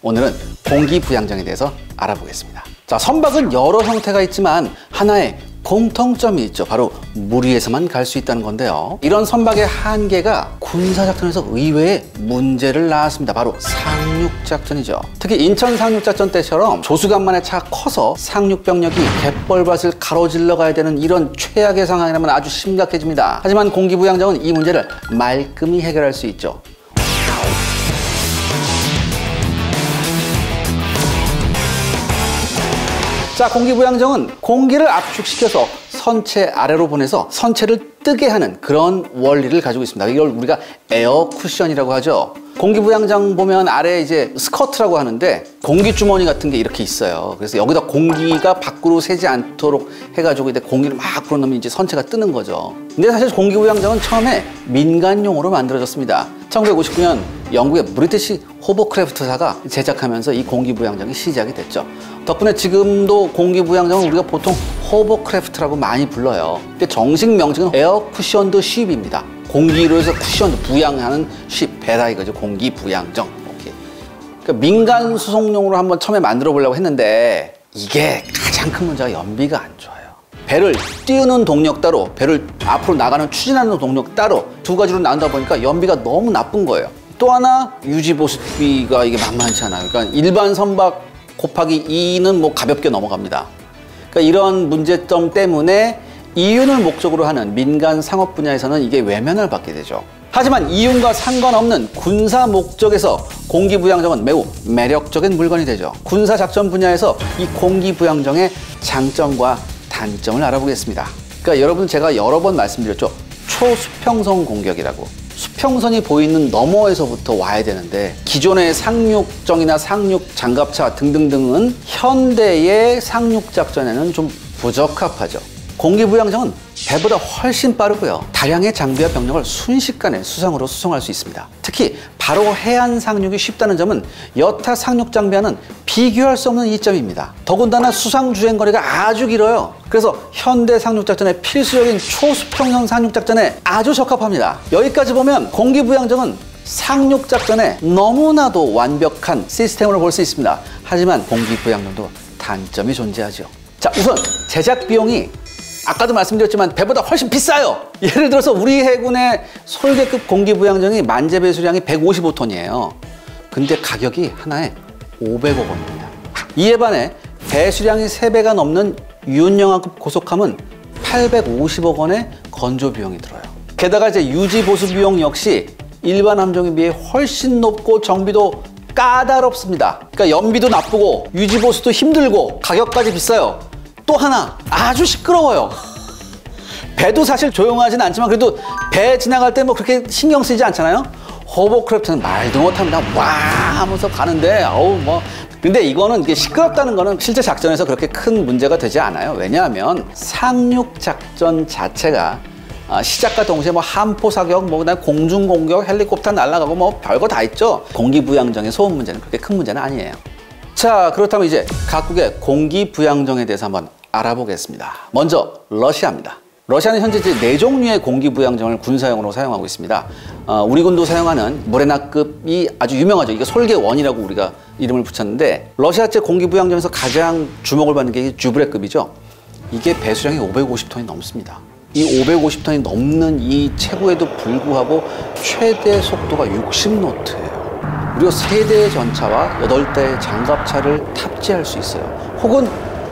오늘은 공기부양정에 대해서 알아보겠습니다. 자, 선박은 여러 형태가 있지만 하나의 공통점이 있죠. 바로 물 위에서만 갈 수 있다는 건데요. 이런 선박의 한계가 군사작전에서 의외의 문제를 낳았습니다. 바로 상륙작전이죠. 특히 인천 상륙작전 때처럼 조수간만의 차가 커서 상륙병력이 갯벌밭을 가로질러 가야 되는 이런 최악의 상황이라면 아주 심각해집니다. 하지만 공기부양정은 이 문제를 말끔히 해결할 수 있죠. 자, 공기부양정은 공기를 압축시켜서 선체 아래로 보내서 선체를 뜨게 하는 그런 원리를 가지고 있습니다. 이걸 우리가 에어 쿠션이라고 하죠. 공기부양정 보면 아래에 이제 스커트라고 하는데 공기주머니 같은 게 이렇게 있어요. 그래서 여기다 공기가 밖으로 새지 않도록 해가지고 이제 공기를 막 불어넣으면 이제 선체가 뜨는 거죠. 근데 사실 공기부양정은 처음에 민간용으로 만들어졌습니다. 1959년 영국의 브리티시 호버크래프트사가 제작하면서 이 공기부양정이 시작이 됐죠. 덕분에 지금도 공기부양정은 우리가 보통 호버크래프트라고 많이 불러요. 근데 정식 명칭은 에어 쿠션드 쉽입니다. 공기로 해서 쿠션 부양하는 쉽, 배다 이거죠. 공기부양정. 오케이. 그러니까 민간 수송용으로 한번 처음에 만들어 보려고 했는데 이게 가장 큰 문제가 연비가 안 좋아요. 배를 띄우는 동력 따로, 배를 앞으로 나가는 추진하는 동력 따로 두 가지로 나눈다 보니까 연비가 너무 나쁜 거예요. 또 하나 유지보수비가 이게 만만치 않아요. 그러니까 일반 선박 곱하기 2는 뭐 가볍게 넘어갑니다. 그러니까 이런 문제점 때문에 이윤을 목적으로 하는 민간 상업 분야에서는 이게 외면을 받게 되죠. 하지만 이윤과 상관없는 군사 목적에서 공기부양정은 매우 매력적인 물건이 되죠. 군사작전 분야에서 이 공기부양정의 장점과 단점을 알아보겠습니다. 그러니까 여러분, 제가 여러 번 말씀드렸죠. 초수평선 공격이라고. 수평선이 보이는 너머에서부터 와야 되는데 기존의 상륙정이나 상륙 장갑차 등등등은 현대의 상륙작전에는 좀 부적합하죠. 공기부양정은 배보다 훨씬 빠르고요. 다량의 장비와 병력을 순식간에 수상으로 수송할 수 있습니다. 특히 바로 해안 상륙이 쉽다는 점은 여타 상륙 장비와는 비교할 수 없는 이점입니다. 더군다나 수상 주행 거리가 아주 길어요. 그래서 현대 상륙작전의 필수적인 초수평선 상륙작전에 아주 적합합니다. 여기까지 보면 공기부양정은 상륙작전에 너무나도 완벽한 시스템으로 볼 수 있습니다. 하지만 공기부양정도 단점이 존재하죠. 자, 우선 제작 비용이 아까도 말씀드렸지만 배보다 훨씬 비싸요. 예를 들어서 우리 해군의 솔개급 공기부양정이 만재 배수량이 155톤이에요. 근데 가격이 하나에 500억 원입니다. 이에 반해 배수량이 3배가 넘는 윤영하급 고속함은 850억 원의 건조 비용이 들어요. 게다가 이제 유지 보수 비용 역시 일반 함정에 비해 훨씬 높고 정비도 까다롭습니다. 그러니까 연비도 나쁘고 유지 보수도 힘들고 가격까지 비싸요. 또 하나, 아주 시끄러워요. 배도 사실 조용하진 않지만 그래도 배 지나갈 때 뭐 그렇게 신경 쓰이지 않잖아요. 호버크래프트는 말도 못합니다. 와 하면서 가는데 근데 이거는 이게 시끄럽다는 거는 실제 작전에서 그렇게 큰 문제가 되지 않아요. 왜냐하면 상륙 작전 자체가 시작과 동시에 뭐 함포 사격, 그다음에 공중 공격, 헬리콥터 날아가고 뭐 별거 다 있죠. 공기부양정의 소음 문제는 그렇게 큰 문제는 아니에요. 자, 그렇다면 이제 각국의 공기부양정에 대해서 한번 알아보겠습니다. 먼저 러시아입니다. 러시아는 현재 이제 4종류의 공기부양정을 군사용으로 사용하고 있습니다. 우리 군도 사용하는 모레나급이 아주 유명하죠. 이게 솔개1이라고 우리가 이름을 붙였는데 러시아제 공기부양정에서 가장 주목을 받는 게 주브레급이죠. 이게 배수량이 550톤이 넘습니다. 이 550톤이 넘는 이 체구에도 불구하고 최대 속도가 60노트예요. 무려 3대의 전차와 8대의 장갑차를 탑재할 수 있어요. 혹은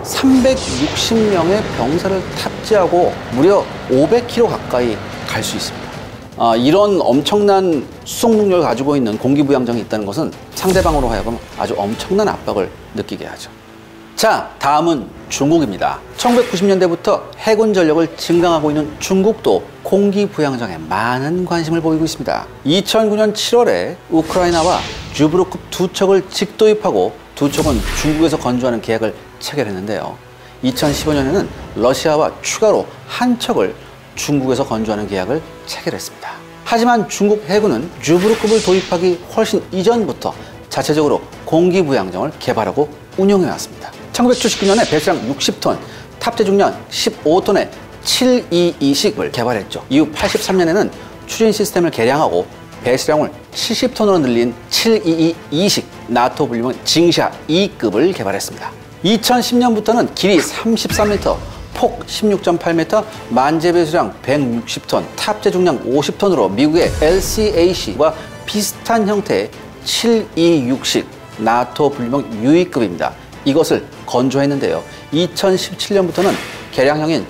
360명의 병사를 탑재하고 무려 500km 가까이 갈 수 있습니다. 이런 엄청난 수송 능력을 가지고 있는 공기부양정이 있다는 것은 상대방으로 하여금 아주 엄청난 압박을 느끼게 하죠. 자, 다음은 중국입니다. 1990년대부터 해군 전력을 증강하고 있는 중국도 공기부양정에 많은 관심을 보이고 있습니다. 2009년 7월에 우크라이나와 주브로급 2척을 직도입하고 2척은 중국에서 건조하는 계약을 체결했는데요. 2015년에는 러시아와 추가로 1척을 중국에서 건조하는 계약을 체결했습니다. 하지만 중국 해군은 주브로급을 도입하기 훨씬 이전부터 자체적으로 공기부양정을 개발하고 운영해왔습니다. 1979년에 배수량 60톤, 탑재 중량 15톤의 722식을 개발했죠. 이후 83년에는 추진 시스템을 개량하고 배수량을 70톤으로 늘린 722식 나토 분리명 징샤 2급을 개발했습니다. 2010년부터는 길이 33m, 폭 16.8m, 만재 배수량 160톤, 탑재 중량 50톤으로 미국의 LCAC와 비슷한 형태의 726식 나토 분리명 유이급입니다. 이것을 건조했는데요. 2017년부터는 개량형인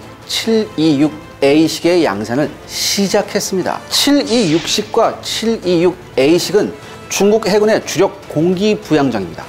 726A식의 양산을 시작했습니다. 726식과 726A식은 중국 해군의 주력 공기 부양정입니다.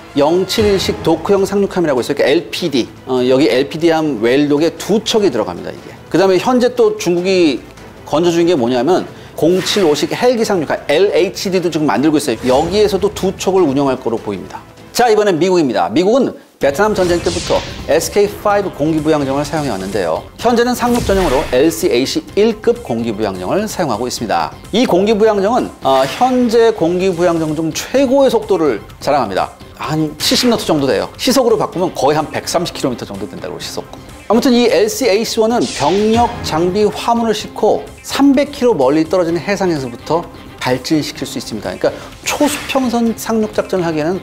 071식 도크형 상륙함이라고 있어요. 그러니까 LPD. 여기 LPD함 웰독에 2척이 들어갑니다, 이게. 그 다음에 현재 또 중국이 건조 중인 게 뭐냐면 075식 헬기 상륙함 LHD도 지금 만들고 있어요. 여기에서도 2척을 운영할 거로 보입니다. 자, 이번엔 미국입니다. 미국은 베트남 전쟁 때부터 SK-5 공기부양정을 사용해 왔는데요. 현재는 상륙 전용으로 LCAC 1급 공기부양정을 사용하고 있습니다. 이 공기부양정은 현재 공기부양정 중 최고의 속도를 자랑합니다. 한 70노트 정도 돼요. 시속으로 바꾸면 거의 한 130km 정도 된다고, 시속. 아무튼 이 LCAC-1은 병력, 장비, 화물을 싣고 300km 멀리 떨어진 해상에서부터 발진시킬 수 있습니다. 그러니까 초수평선 상륙작전을 하기에는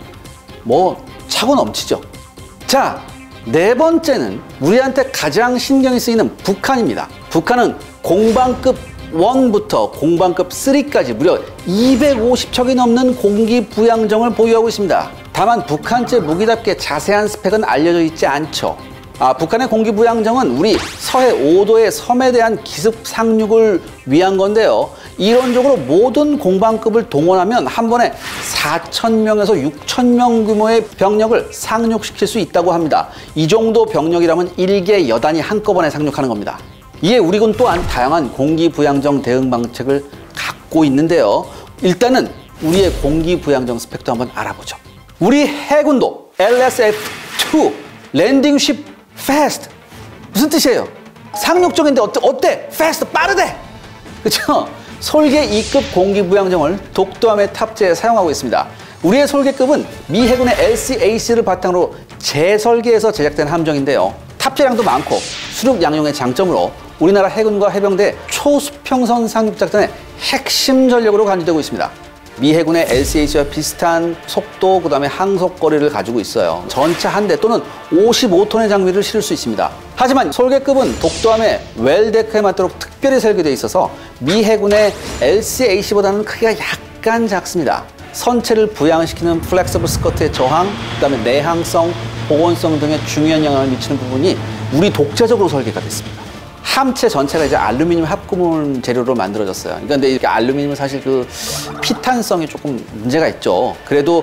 뭐 차고 넘치죠. 자, 네 번째는 우리한테 가장 신경이 쓰이는 북한입니다. 북한은 공방급 1부터 공방급 3까지 무려 250척이 넘는 공기부양정을 보유하고 있습니다. 다만 북한제 무기답게 자세한 스펙은 알려져 있지 않죠. 북한의 공기부양정은 우리 서해 5도의 섬에 대한 기습 상륙을 위한 건데요. 이론적으로 모든 공방급을 동원하면 한 번에 4,000명에서 6,000명 규모의 병력을 상륙시킬 수 있다고 합니다. 이 정도 병력이라면 1개 여단이 한꺼번에 상륙하는 겁니다. 이에 우리군 또한 다양한 공기부양정 대응 방책을 갖고 있는데요. 일단은 우리의 공기부양정 스펙도 한번 알아보죠. 우리 해군도 LSF-2 랜딩쉽 패스트 무슨 뜻이에요? 상륙적인데 어때? 패스트 빠르대! 그렇죠? 솔개 2급 공기부양정을 독도함에 탑재해 사용하고 있습니다. 우리의 솔개급은 미 해군의 LCAC를 바탕으로 재설계해서 제작된 함정인데요. 탑재량도 많고 수륙 양용의 장점으로 우리나라 해군과 해병대 초수평선 상륙작전의 핵심 전력으로 간주되고 있습니다. 미 해군의 LCAC와 비슷한 속도, 그 다음에 항속거리를 가지고 있어요. 전차 한 대 또는 55톤의 장비를 실을 수 있습니다. 하지만 솔개급은 독도함의 웰데크에 맞도록 특별히 설계되어 있어서 미 해군의 LCAC보다는 크기가 약간 작습니다. 선체를 부양시키는 플렉서블 스커트의 저항, 그 다음에 내항성, 보건성 등의 중요한 영향을 미치는 부분이 우리 독자적으로 설계가 됐습니다. 함체 전체가 이제 알루미늄 합금을 재료로 만들어졌어요. 근데 이렇게 알루미늄은 사실 그 피탄성이 조금 문제가 있죠. 그래도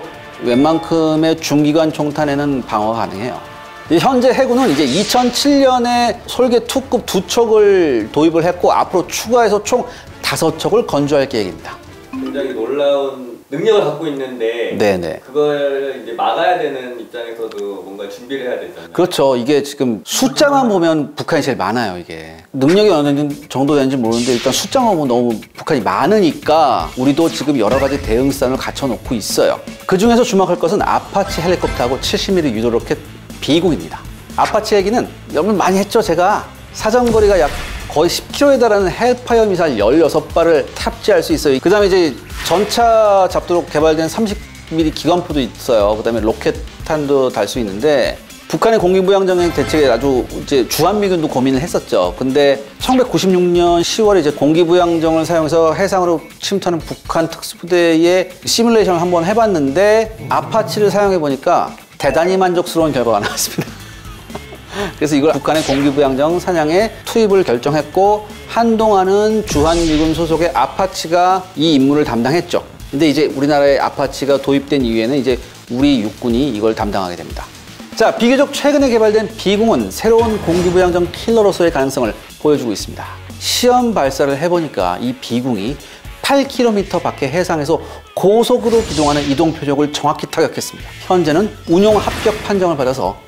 웬만큼의 중기관 총탄에는 방어가 가능해요. 현재 해군은 이제 2007년에 솔개 2급 2척을 도입을 했고 앞으로 추가해서 총 5척을 건조할 계획입니다. 굉장히 놀라운 능력을 갖고 있는데 네네. 그걸 이제 막아야 되는 입장에서도 뭔가 준비를 해야 되잖아요. 그렇죠. 이게 지금 숫자만 보면 북한이 제일 많아요. 이게 능력이 어느 정도 되는지 모르는데 일단 숫자만 보면 너무 북한이 많으니까 우리도 지금 여러 가지 대응수단을 갖춰놓고 있어요. 그중에서 주목할 것은 아파치 헬리콥터하고 70mm 유도로켓 B국입니다. 아파치 얘기는 여러분 많이 했죠. 제가 사정거리가 약 거의 10km에 달하는 헬파이어 미사일 16발을 탑재할 수 있어요. 그 다음에 이제 전차 잡도록 개발된 30mm 기관포도 있어요. 그 다음에 로켓탄도 달 수 있는데 북한의 공기부양정 대책에 아주 이제 주한미군도 고민을 했었죠. 근데 1996년 10월에 이제 공기부양정을 사용해서 해상으로 침투하는 북한 특수부대의 시뮬레이션을 한번 해봤는데 아파치를 사용해 보니까 대단히 만족스러운 결과가 나왔습니다. 그래서 이걸 북한의 공기부양정 사냥에 투입을 결정했고 한동안은 주한미군 소속의 아파치가 이 임무를 담당했죠. 근데 이제 우리나라의 아파치가 도입된 이후에는 이제 우리 육군이 이걸 담당하게 됩니다. 자, 비교적 최근에 개발된 B공은 새로운 공기부양정 킬러로서의 가능성을 보여주고 있습니다. 시험 발사를 해보니까 이 B공이 8km 밖의 해상에서 고속으로 기동하는 이동 표적을 정확히 타격했습니다. 현재는 운용 합격 판정을 받아서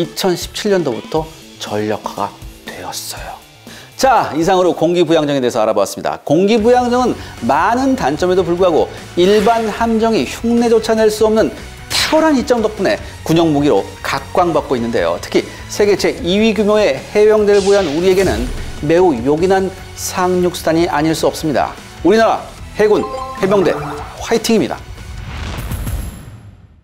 2017년도부터 전력화가 되었어요. 자, 이상으로 공기부양정에 대해서 알아보았습니다. 공기부양정은 많은 단점에도 불구하고 일반 함정이 흉내조차 낼 수 없는 탁월한 이점 덕분에 군용 무기로 각광받고 있는데요. 특히 세계 제2위 규모의 해병대를 보유한 우리에게는 매우 요긴한 상륙수단이 아닐 수 없습니다. 우리나라 해군, 해병대 화이팅입니다.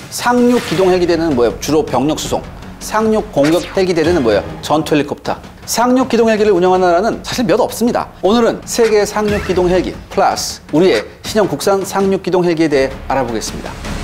상륙 기동 헬기 대대는 뭐예요? 주로 병력 수송. 상륙 공격 헬기 대대는 뭐예요? 전투 헬리콥터. 상륙 기동 헬기를 운영하는 나라는 사실 몇 없습니다. 오늘은 세계 상륙 기동 헬기 플러스 우리의 신형 국산 상륙 기동 헬기에 대해 알아보겠습니다.